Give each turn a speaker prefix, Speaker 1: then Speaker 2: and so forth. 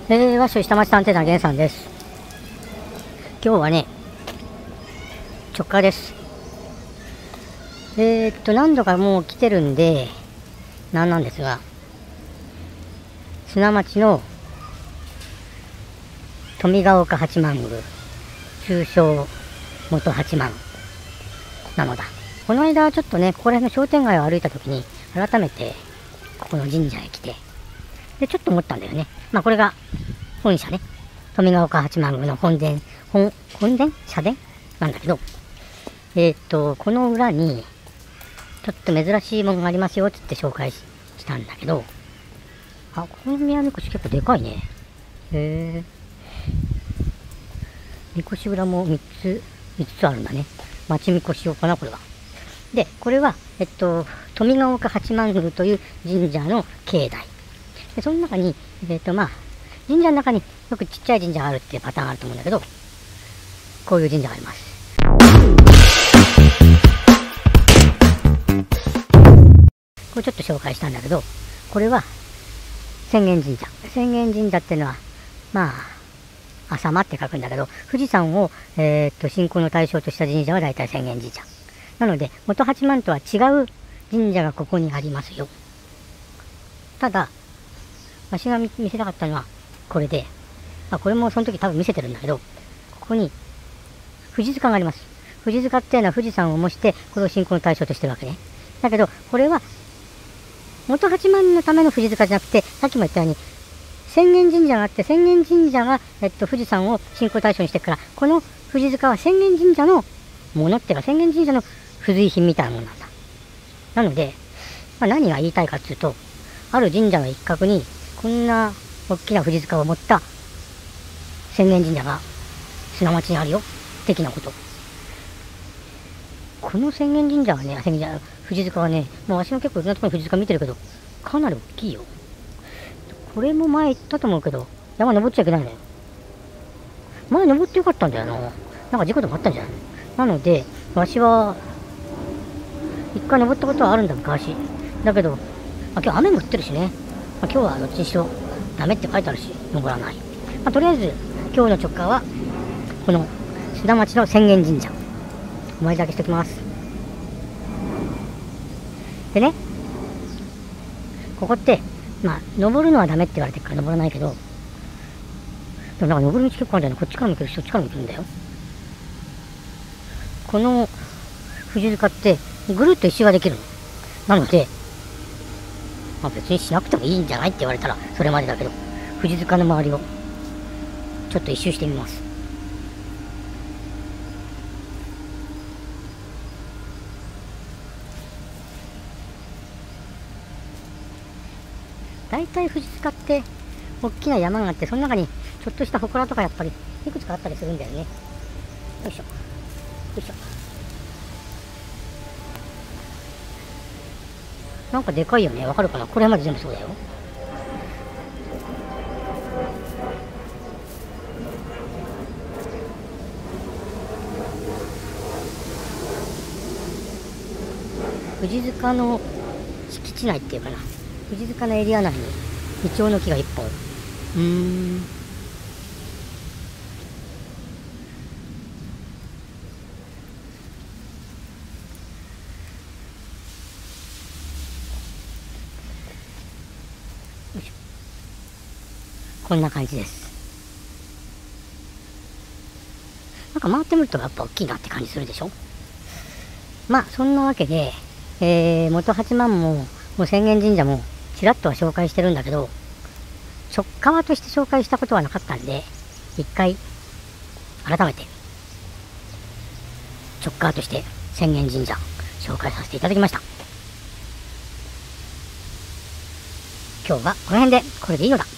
Speaker 1: わっしょい下町探偵団源さんです。今日はね、直下です。何度かもう来てるんで、なんですが、砂町の富ヶ丘八幡宮、通称元八幡なのだ。この間ちょっとね、ここら辺の商店街を歩いた時に、改めてここの神社へ来て、で、ちょっと思ったんだよね。まあこれが本社ね。富ヶ丘八幡宮の本殿社殿なんだけど、この裏に、ちょっと珍しいものがありますよ、つって紹介したんだけど、あ、この宮みこし結構でかいね。みこし裏も3つあるんだね。町みこし用かな、これは。で、これは、富ヶ丘八幡宮という神社の境内。で、その中に、神社の中によくちっちゃい神社があるっていうパターンがあると思うんだけど、こういう神社があります。これちょっと紹介したんだけど、これは浅間神社。浅間神社っていうのは、浅間って書くんだけど、富士山を、信仰の対象とした神社は大体浅間神社。なので、元八幡とは違う神社がここにありますよ。ただ、わしが見せたかったのはこれで、これもその時多分見せてるんだけど、ここに富士塚があります。富士塚っていうのは富士山を模して、これを信仰の対象としてるわけね。だけど、これは元八幡のための富士塚じゃなくて、さっきも言ったように、浅間神社があって、浅間神社が、富士山を信仰対象にしてるから、この富士塚は浅間神社のものっていうか、浅間神社の付随品みたいなものなんだ。なので、何が言いたいかっていうと、ある神社の一角に、こんな大きな富士塚を持った浅間神社が砂町にあるよ、的なこと。この浅間神社はね、富士塚はね、わしも結構いろんなところに富士塚見てるけど、かなり大きいよ。これも前行ったと思うけど、山登っちゃいけないのよ。前登ってよかったんだよな。なんか事故でもあったんじゃない？なので、わしは、一回登ったことはあるんだ、昔。だけど、今日雨も降ってるしね。今日はどっちにしろダメって書いてあるし、登らない。とりあえず、今日の直下は、この砂町の浅間神社。お参りだけしておきます。でね、ここって、登るのはダメって言われてるから登らないけど、でもなんか登る道結構あるんだよね。こっちからも行けるし、そっちからも行けるんだよ。この富士塚って、ぐるっと一周ができるの。なので、別にしなくてもいいんじゃないって言われたらそれまでだけど、富士塚の周りをちょっと一周してみます。だいたい富士塚って大きな山があって、その中にちょっとした祠とかやっぱりいくつかあったりするんだよね。よいしょよいしょ。なんかでかいよね。わかるかな？これまで全部そうだよ。富士塚の敷地内っていうかな。富士塚のエリア内にイチョウの木が1本。こんな感じです。なんか回ってみるとやっぱ大きいなって感じするでしょ。そんなわけで、元八幡も浅間神社もちらっとは紹介してるんだけど、直側として紹介したことはなかったんで、一回改めて直側として浅間神社紹介させていただきました。今日はこの辺でこれでいいのだ。